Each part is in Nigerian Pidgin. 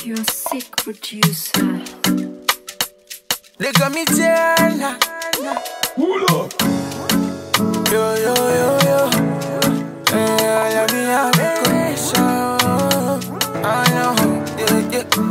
You're a sick producer. They got me down. Hold up. Yo, yo, yo, yo. I love me out of connection. I know, yeah,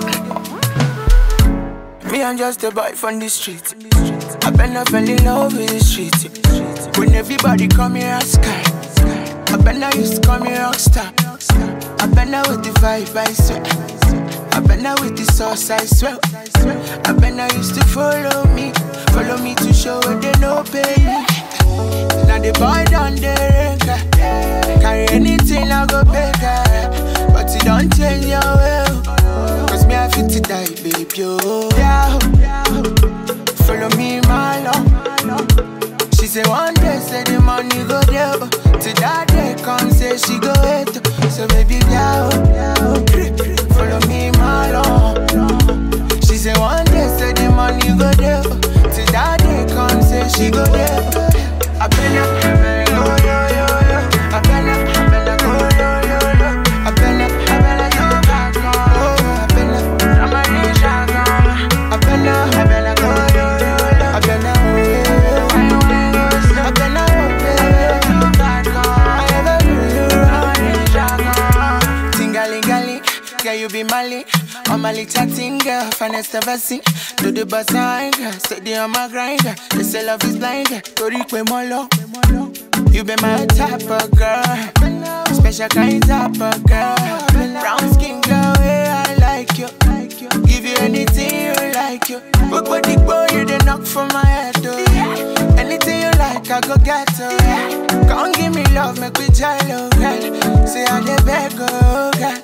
yeah. Me, I'm just a boy from the street. I better fell in love with the street. When everybody come here, I sky. I better used to come here, rockstar. I better with the vibe, I swear. I better with the sauce, I swear. I better used to follow me to show where they no pay me. Now the boy down there, carry anything I go pay, but it don't change your way. Cause me I fit to die, baby, yo. Yeah, follow me, my love. She say one day, say the money go there. To that day come, say she go hate. So baby, yeah, follow me, my love. She say one day, say the money go there. To that day come, say she go there. I better go, yo, yo, yo. I better go, yo, yo, yo. I better go back home. I better, I'm a rich guy. I better go, yo, yo, yo. I better go, yo, yo. I better go back home. I ever do you wrong, rich guy. Tingalingali, girl, you be Mali. I'm a little thing, girl, finest ever seen. Do the bus line, girl, steady on my grind, girl. They say love is blind, girl. Tori kwe molo. You be my type of girl, special kind type of girl. Brown skin girl, yeah, I like you. Give you anything you like, you. But body boy, you the knock from my head, oh. Anything you like, I go get, oh. Come give me love, make me jello, girl. Say I dey beg, oh, girl.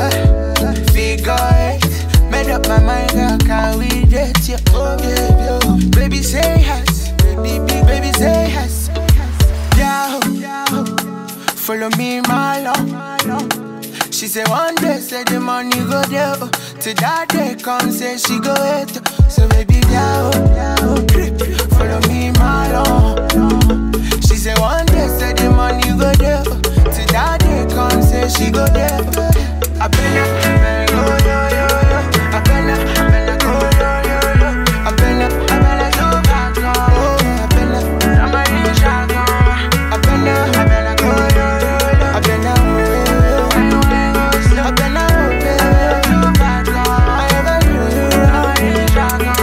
Figure eight, made up my mind, girl, can we date you? Oh, baby, oh. Baby say yes, baby say yes. Yeah, follow me, my love. She say one day, say the money go there. To that day come, say she go hate. So baby, yeah, follow me, my love. She say one day, say the money go there. To that day come, say she go there. I better go, yo, yo, yo. I better go, yo, yo, yo. I better go back home. I better, I'm a rich guy. I better go, yo, yo, yo. I better go, yo, yo. I better go back home. I ever do you wrong, rich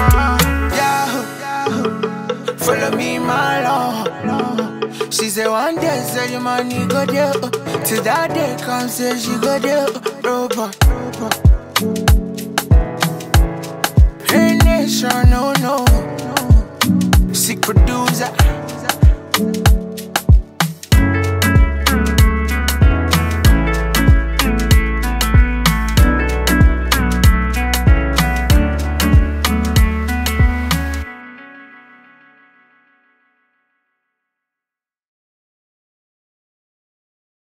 guy. Yeah, follow me, my love. She say one day, say the money go there. To that day come, say she go there. Robot. Hey nation, no, no. Sick producer.